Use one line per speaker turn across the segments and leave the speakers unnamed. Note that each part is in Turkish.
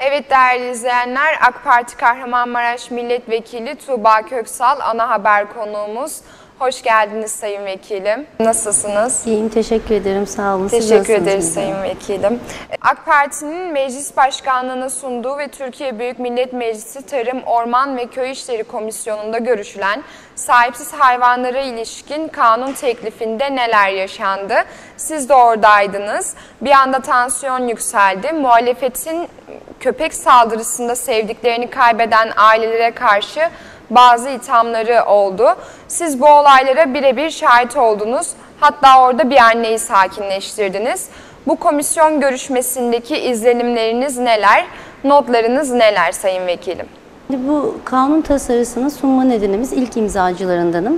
Evet değerli izleyenler, AK Parti Kahramanmaraş Milletvekili Tuğba Köksal ana haber konuğumuz. Hoş geldiniz Sayın Vekilim. Nasılsınız?
İyiyim, teşekkür ederim. Sağ olun.
Teşekkür ederiz Sayın Vekilim. AK Parti'nin meclis başkanlığına sunduğu ve Türkiye Büyük Millet Meclisi Tarım, Orman ve Köy İşleri Komisyonu'nda görüşülen sahipsiz hayvanlara ilişkin kanun teklifinde neler yaşandı? Siz de oradaydınız. Bir anda tansiyon yükseldi. Muhalefetin köpek saldırısında sevdiklerini kaybeden ailelere karşı bazı ithamları oldu. Siz bu olaylara birebir şahit oldunuz. Hatta orada bir anneyi sakinleştirdiniz. Bu komisyon görüşmesindeki izlenimleriniz neler? Notlarınız neler Sayın Vekilim?
Bu kanun tasarısını sunma nedenimiz ilk imzacılarındanım.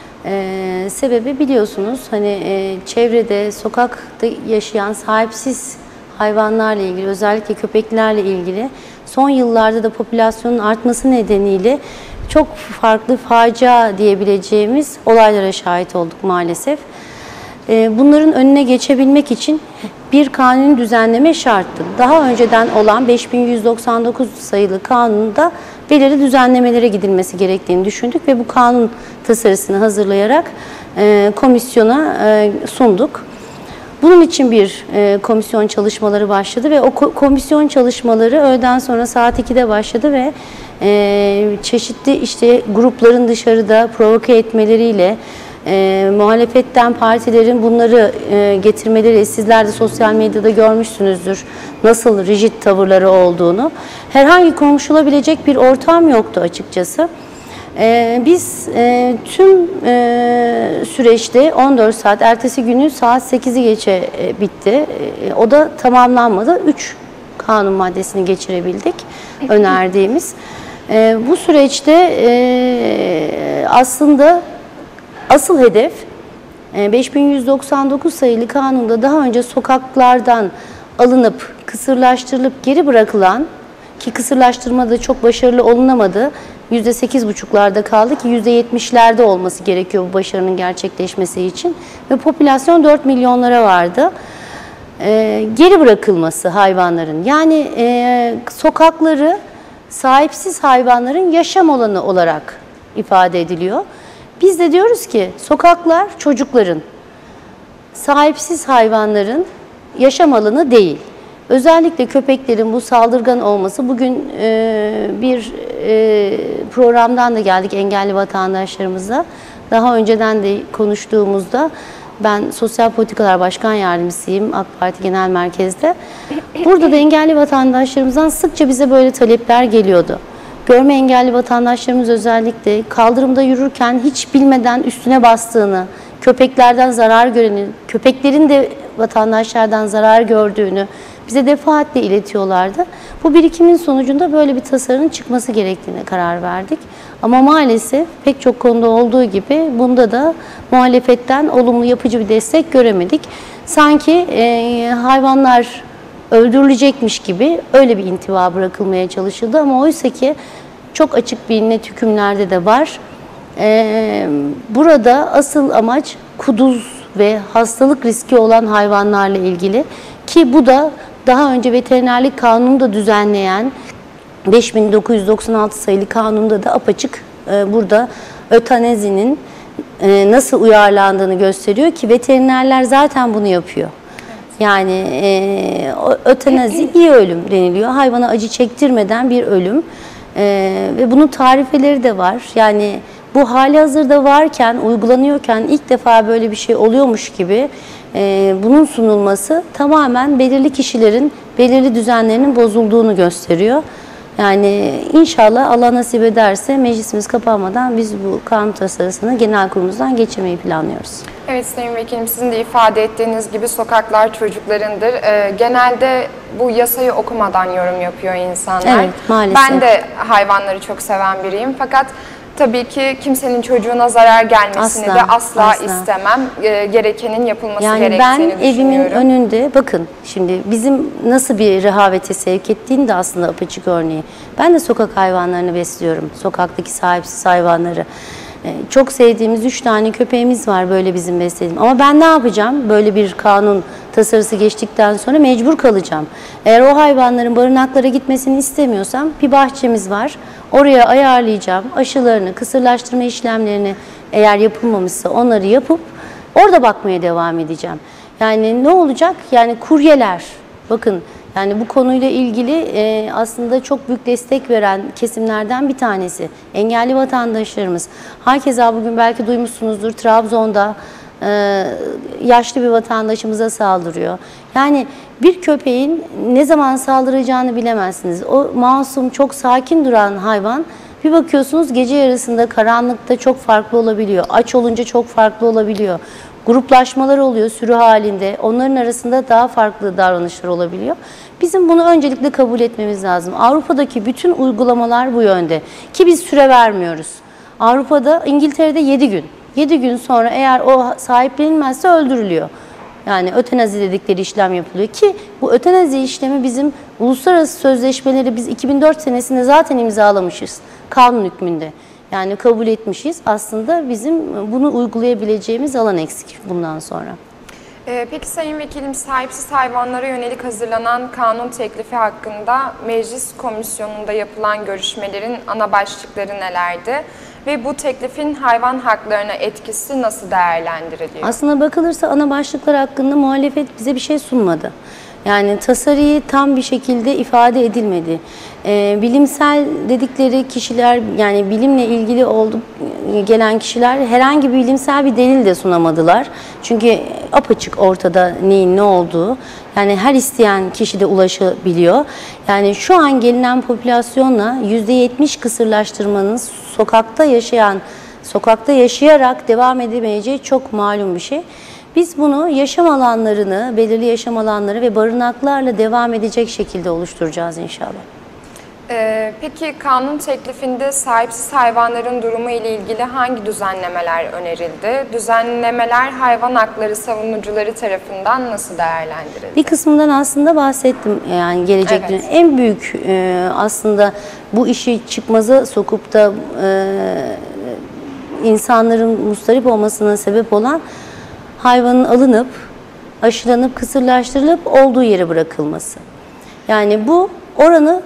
Sebebi biliyorsunuz çevrede, sokakta yaşayan sahipsiz hayvanlarla ilgili, özellikle köpeklerle ilgili son yıllarda da popülasyonun artması nedeniyle çok farklı facia diyebileceğimiz olaylara şahit olduk maalesef. Bunların önüne geçebilmek için bir kanuni düzenleme şarttı. Daha önceden olan 5199 sayılı kanunda belirli düzenlemelere gidilmesi gerektiğini düşündük ve bu kanun tasarısını hazırlayarak komisyona sunduk. Bunun için bir komisyon çalışmaları başladı ve o komisyon çalışmaları öğleden sonra saat 2'de başladı ve çeşitli grupların dışarıda provoke etmeleriyle muhalefetten partilerin bunları getirmeleri, sizler de sosyal medyada görmüşsünüzdür nasıl rigid tavırları olduğunu. Herhangi konuşulabilecek bir ortam yoktu açıkçası. Biz tüm süreçte 14 saat, ertesi günü saat 8'i geçe bitti. O da tamamlanmadı. 3 kanun maddesini geçirebildik önerdiğimiz. Bu süreçte aslında asıl hedef 5199 sayılı kanunda daha önce sokaklardan alınıp kısırlaştırılıp geri bırakılan, ki kısırlaştırma da çok başarılı olunamadı, %8,5'larda kaldı ki %70'lerde olması gerekiyor bu başarının gerçekleşmesi için ve popülasyon 4 milyonlara vardı. Geri bırakılması hayvanların, yani sokakları sahipsiz hayvanların yaşam alanı olarak ifade ediliyor. Biz de diyoruz ki sokaklar çocukların, sahipsiz hayvanların yaşam alanı değil. Özellikle köpeklerin bu saldırgan olması, bugün bir programdan da geldik engelli vatandaşlarımızla. Daha önceden de konuştuğumuzda, ben Sosyal Politikalar Başkan Yardımcısıyım AK Parti Genel Merkez'de. Burada da engelli vatandaşlarımızdan sıkça bize böyle talepler geliyordu. Görme engelli vatandaşlarımız özellikle kaldırımda yürürken hiç bilmeden üstüne bastığını, köpeklerden zarar görenin, köpeklerin de vatandaşlardan zarar gördüğünü bize defaatle iletiyorlardı. Bu birikimin sonucunda böyle bir tasarının çıkması gerektiğine karar verdik. Ama maalesef pek çok konuda olduğu gibi bunda da muhalefetten olumlu, yapıcı bir destek göremedik. Sanki hayvanlar öldürülecekmiş gibi öyle bir intiba bırakılmaya çalışıldı ama oysa ki çok açık bir net hükümlerde de var. Burada asıl amaç kuduz ve hastalık riski olan hayvanlarla ilgili, ki bu da daha önce veterinerlik kanunu da düzenleyen 5996 sayılı kanunda da apaçık burada ötanazinin nasıl uyarlandığını gösteriyor ki veterinerler zaten bunu yapıyor. Yani ötenazi iyi ölüm deniliyor. Hayvana acı çektirmeden bir ölüm. Ve bunun tarifeleri de var. Yani bu hali hazırda varken, uygulanıyorken ilk defa böyle bir şey oluyormuş gibi bunun sunulması tamamen belirli kişilerin belirli düzenlerinin bozulduğunu gösteriyor. Yani inşallah Allah nasip ederse meclisimiz kapanmadan biz bu kanun tasarısını genel kurulumuzdan geçirmeyi planlıyoruz.
Evet Sayın Vekilim, sizin de ifade ettiğiniz gibi sokaklar çocuklarındır. Genelde bu yasayı okumadan yorum yapıyor insanlar.
Evet, maalesef.
Ben de hayvanları çok seven biriyim fakat tabii ki kimsenin çocuğuna zarar gelmesini de asla istemem. Gerekenin yapılması gerektiğini düşünüyorum.
Ben evimin önünde, bakın şimdi bizim nasıl bir rehavete sevk ettiğini de aslında apaçık örneği. Ben de sokak hayvanlarını besliyorum, sokaktaki sahipsiz hayvanları. Çok sevdiğimiz 3 tane köpeğimiz var böyle bizim beslediğim. Ama ben ne yapacağım? Böyle bir kanun tasarısı geçtikten sonra mecbur kalacağım. Eğer o hayvanların barınaklara gitmesini istemiyorsam bir bahçemiz var. Oraya ayarlayacağım. Aşılarını, kısırlaştırma işlemlerini eğer yapılmamışsa onları yapıp orada bakmaya devam edeceğim. Yani ne olacak? Yani kuryeler, bakın yani bu konuyla ilgili aslında çok büyük destek veren kesimlerden bir tanesi. Engelli vatandaşlarımız. Hakeza bugün belki duymuşsunuzdur, Trabzon'da yaşlı bir vatandaşımıza saldırıyor. Yani bir köpeğin ne zaman saldıracağını bilemezsiniz. O masum, çok sakin duran hayvan bir bakıyorsunuz gece yarısında karanlıkta çok farklı olabiliyor. Aç olunca çok farklı olabiliyor. Gruplaşmalar oluyor sürü halinde. Onların arasında daha farklı davranışlar olabiliyor. Bizim bunu öncelikle kabul etmemiz lazım. Avrupa'daki bütün uygulamalar bu yönde. Ki biz süre vermiyoruz. Avrupa'da, İngiltere'de 7 gün. 7 gün sonra eğer o sahiplenilmezse öldürülüyor. Yani ötenazi dedikleri işlem yapılıyor ki bu ötenazi işlemi bizim uluslararası sözleşmeleri biz 2004 senesinde zaten imzalamışız. Kanun hükmünde. Yani kabul etmişiz. Aslında bizim bunu uygulayabileceğimiz alan eksik bundan sonra.
Peki Sayın Vekilim, sahipsiz hayvanlara yönelik hazırlanan kanun teklifi hakkında meclis komisyonunda yapılan görüşmelerin ana başlıkları nelerdi? Ve bu teklifin hayvan haklarına etkisi nasıl değerlendiriliyor?
Aslında bakılırsa ana başlıklar hakkında muhalefet bize bir şey sunmadı. Yani tasarıyı tam bir şekilde ifade edilmedi. Bilimsel dedikleri kişiler, yani bilimle ilgili gelen kişiler herhangi bir bilimsel bir delil de sunamadılar. Çünkü apaçık ortada neyin ne olduğu. Yani her isteyen kişi de ulaşabiliyor. Yani şu an gelinen popülasyonla %70 kısırlaştırmanın sokakta yaşayarak devam edemeyeceği çok malum bir şey. Biz bunu yaşam alanlarını, belirli yaşam alanları ve barınaklarla devam edecek şekilde oluşturacağız inşallah.
Peki kanun teklifinde sahipsiz hayvanların durumu ile ilgili hangi düzenlemeler önerildi? Düzenlemeler hayvan hakları savunucuları tarafından nasıl değerlendirildi?
Bir kısmından aslında bahsettim, yani gelecek
evet.
En büyük aslında bu işi çıkmaza sokup da insanların mustarip olmasına sebep olan hayvanın alınıp, aşılanıp, kısırlaştırılıp olduğu yere bırakılması. Yani bu oranı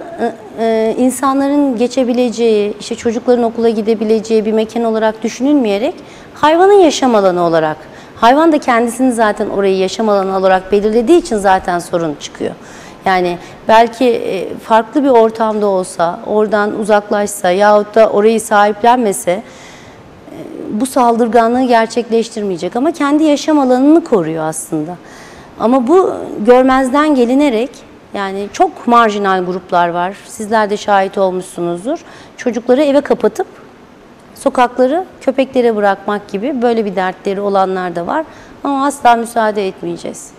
insanların geçebileceği, işte çocukların okula gidebileceği bir mekan olarak düşünülmeyerek hayvanın yaşam alanı olarak, hayvan da kendisini zaten orayı yaşam alanı olarak belirlediği için zaten sorun çıkıyor. Yani belki farklı bir ortamda olsa, oradan uzaklaşsa yahut da orayı sahiplenmese bu saldırganlığı gerçekleştirmeyecek ama kendi yaşam alanını koruyor aslında. Ama bu görmezden gelinerek, yani çok marjinal gruplar var. Sizler de şahit olmuşsunuzdur. Çocukları eve kapatıp sokakları köpeklere bırakmak gibi böyle bir dertleri olanlar da var. Ama asla müsaade etmeyeceğiz.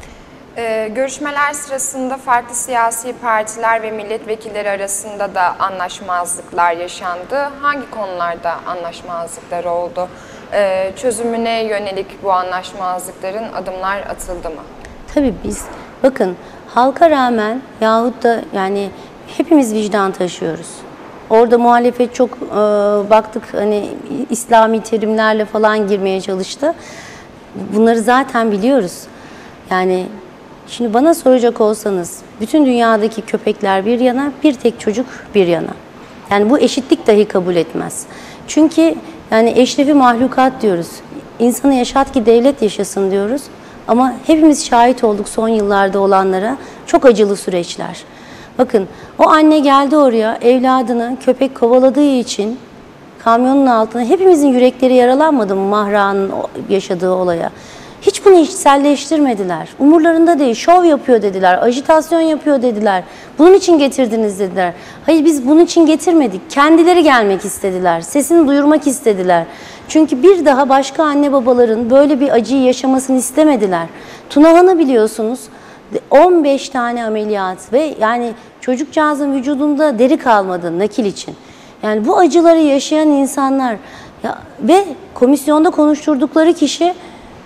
Görüşmeler sırasında farklı siyasi partiler ve milletvekilleri arasında da anlaşmazlıklar yaşandı. Hangi konularda anlaşmazlıklar oldu? Çözümüne yönelik bu anlaşmazlıkların adımlar atıldı mı?
Tabii biz, bakın halka rağmen yahut da yani hepimiz vicdan taşıyoruz. Orada muhalefet çok baktık hani İslami terimlerle falan girmeye çalıştı. Bunları zaten biliyoruz. Yani şimdi bana soracak olsanız bütün dünyadaki köpekler bir yana, bir tek çocuk bir yana. Yani bu eşitlik dahi kabul etmez. Çünkü yani eşrefi mahlukat diyoruz. İnsanı yaşat ki devlet yaşasın diyoruz. Ama hepimiz şahit olduk son yıllarda olanlara, çok acılı süreçler. Bakın o anne geldi oraya, evladını köpek kovaladığı için kamyonun altına, hepimizin yürekleri yaralanmadı mı Mahra'nın yaşadığı olaya? Hiç bunu içselleştirmediler. Umurlarında değil, şov yapıyor dediler, ajitasyon yapıyor dediler. Bunun için getirdiniz dediler. Hayır, biz bunun için getirmedik. Kendileri gelmek istediler, sesini duyurmak istediler. Çünkü bir daha başka anne babaların böyle bir acıyı yaşamasını istemediler. Tunahan'ı biliyorsunuz, 15 tane ameliyat ve yani çocukcağızın vücudunda deri kalmadı nakil için. Yani bu acıları yaşayan insanlar ve komisyonda konuşturdukları kişi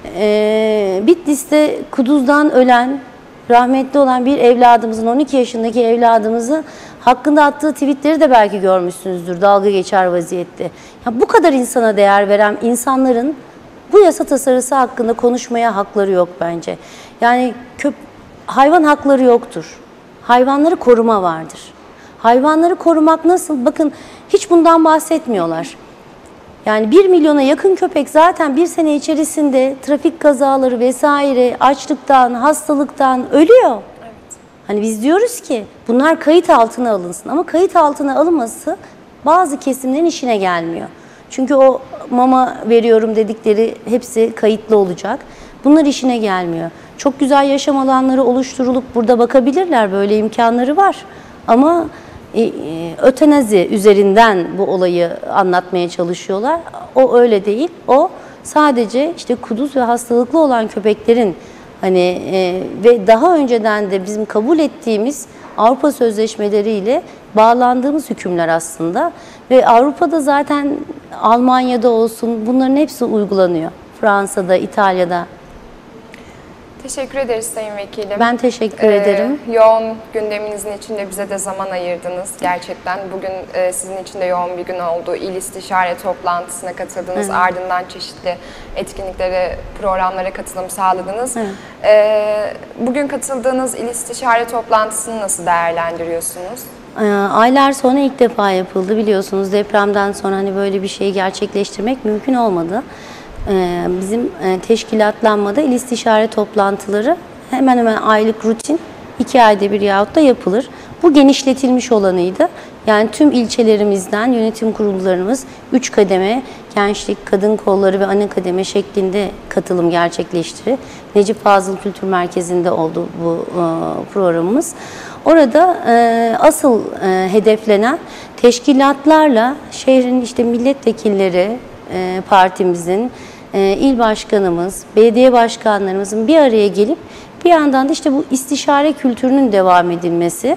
Bitlis'te kuduzdan ölen, rahmetli olan bir evladımızın, 12 yaşındaki evladımızı Hakkında attığı tweetleri de belki görmüşsünüzdür, dalga geçer vaziyette. Ya bu kadar insana değer veren insanların bu yasa tasarısı hakkında konuşmaya hakları yok bence. Yani hayvan hakları yoktur. Hayvanları koruma vardır. Hayvanları korumak nasıl? Bakın hiç bundan bahsetmiyorlar. Yani 1 milyona yakın köpek zaten bir sene içerisinde trafik kazaları vesaire, açlıktan, hastalıktan ölüyor. Evet. Hani biz diyoruz ki bunlar kayıt altına alınsın ama kayıt altına alınması bazı kesimlerin işine gelmiyor. Çünkü o mama veriyorum dedikleri hepsi kayıtlı olacak. Bunlar işine gelmiyor. Çok güzel yaşam alanları oluşturulup burada bakabilirler, böyle imkanları var. Ama ötenazi üzerinden bu olayı anlatmaya çalışıyorlar. O öyle değil. O sadece işte kuduz ve hastalıklı olan köpeklerin hani ve daha önceden de bizim kabul ettiğimiz Avrupa sözleşmeleriyle bağlandığımız hükümler aslında. Ve Avrupa'da zaten Almanya'da olsun bunların hepsi uygulanıyor. Fransa'da, İtalya'da.
Teşekkür ederiz Sayın Vekilim.
Ben teşekkür ederim.
Yoğun gündeminizin içinde bize de zaman ayırdınız. Gerçekten bugün sizin için de yoğun bir gün oldu. İl istişare toplantısına katıldınız. Evet. Ardından çeşitli etkinliklere, programlara katılım sağladınız. Evet. Bugün katıldığınız il istişare toplantısını nasıl değerlendiriyorsunuz?
Aylar sonra ilk defa yapıldı, biliyorsunuz. Depremden sonra hani böyle bir şeyi gerçekleştirmek mümkün olmadı. Bizim teşkilatlanmada il istişare toplantıları hemen hemen aylık rutin 2 ayda bir yahut da yapılır. Bu genişletilmiş olanıydı. Yani tüm ilçelerimizden yönetim kurullarımız 3 kademe gençlik, kadın kolları ve ana kademe şeklinde katılım gerçekleştirir. Necip Fazıl Kültür Merkezi'nde oldu bu programımız. Orada asıl hedeflenen teşkilatlarla şehrin işte milletvekilleri, partimizin, il başkanımız, belediye başkanlarımızın bir araya gelip bir yandan da işte bu istişare kültürünün devam edilmesi.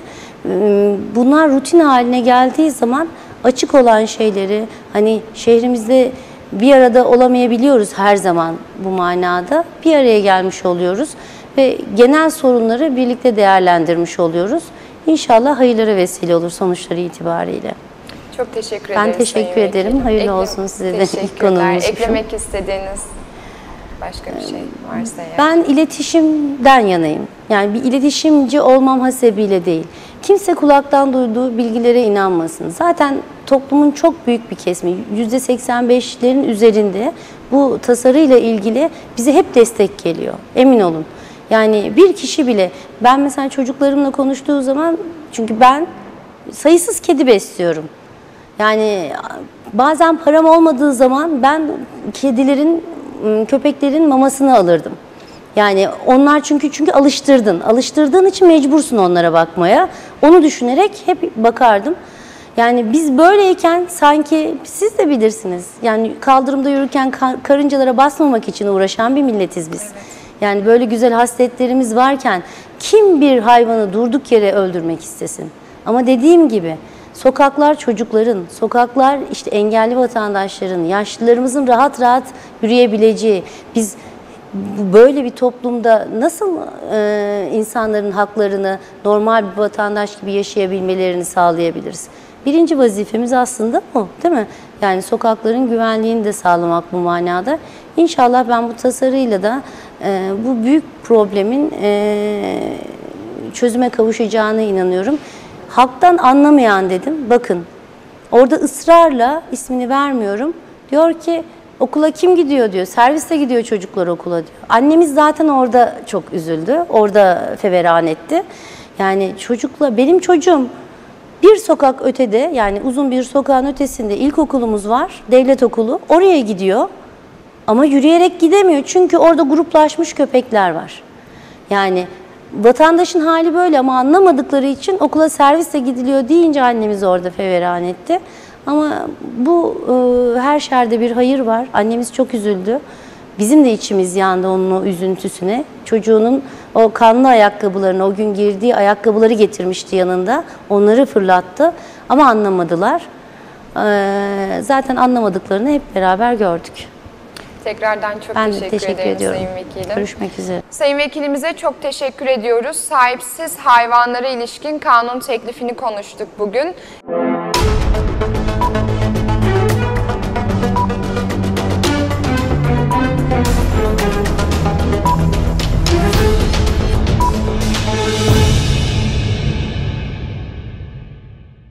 Bunlar rutin haline geldiği zaman açık olan şeyleri, hani şehrimizde bir arada olamayabiliyoruz her zaman bu manada. Bir araya gelmiş oluyoruz ve genel sorunları birlikte değerlendirmiş oluyoruz. İnşallah hayırlara vesile olur sonuçlar itibariyle.
Çok teşekkür ederim.
Ben teşekkür ederim. Hayırlı olsun size de ilk konuğumuz.
Eklemek istediğiniz başka bir şey varsa ya.
Ben iletişimden yanayım. Yani bir iletişimci olmam hasebiyle değil. Kimse kulaktan duyduğu bilgilere inanmasın. Zaten toplumun çok büyük bir kesimi, %85'lerin üzerinde bu tasarıyla ilgili bize hep destek geliyor. Emin olun. Yani bir kişi bile, ben mesela çocuklarımla konuştuğu zaman, çünkü ben sayısız kedi besliyorum. Yani bazen param olmadığı zaman ben kedilerin, köpeklerin mamasını alırdım. Yani onlar çünkü alıştırdın. Alıştırdığın için mecbursun onlara bakmaya. Onu düşünerek hep bakardım. Yani biz böyleyken sanki siz de bilirsiniz. Yani kaldırımda yürürken karıncalara basmamak için uğraşan bir milletiz biz. Evet. Yani böyle güzel hasletlerimiz varken kim bir hayvanı durduk yere öldürmek istesin? Ama dediğim gibi sokaklar çocukların, sokaklar işte engelli vatandaşların, yaşlılarımızın rahat rahat yürüyebileceği, biz böyle bir toplumda nasıl insanların haklarını normal bir vatandaş gibi yaşayabilmelerini sağlayabiliriz? Birinci vazifemiz aslında bu, değil mi? Yani sokakların güvenliğini de sağlamak bu manada. İnşallah ben bu tasarıyla da bu büyük problemin çözüme kavuşacağına inanıyorum. Halktan anlamayan dedim. Bakın orada ısrarla, ismini vermiyorum, diyor ki okula kim gidiyor diyor. Serviste gidiyor çocuklar okula diyor. Annemiz zaten orada çok üzüldü. Orada feveran etti. Yani çocukla, benim çocuğum bir sokak ötede, yani uzun bir sokağın ötesinde ilkokulumuz var. Devlet okulu. Oraya gidiyor. Ama yürüyerek gidemiyor. Çünkü orada gruplaşmış köpekler var. Yani vatandaşın hali böyle ama anlamadıkları için okula servisle gidiliyor deyince annemiz orada feveran etti. Ama bu her şerde bir hayır var. Annemiz çok üzüldü. Bizim de içimiz yandı onun o üzüntüsüne. Çocuğunun o kanlı ayakkabılarını, o gün girdiği ayakkabıları getirmişti yanında. Onları fırlattı ama anlamadılar. Zaten anlamadıklarını hep beraber gördük.
Tekrardan çok
Ben de
teşekkür
teşekkür
ederim
ediyorum.
Sayın Vekilim.
Görüşmek üzere.
Sayın Vekilimize çok teşekkür ediyoruz. Sahipsiz hayvanlara ilişkin kanun teklifini konuştuk bugün.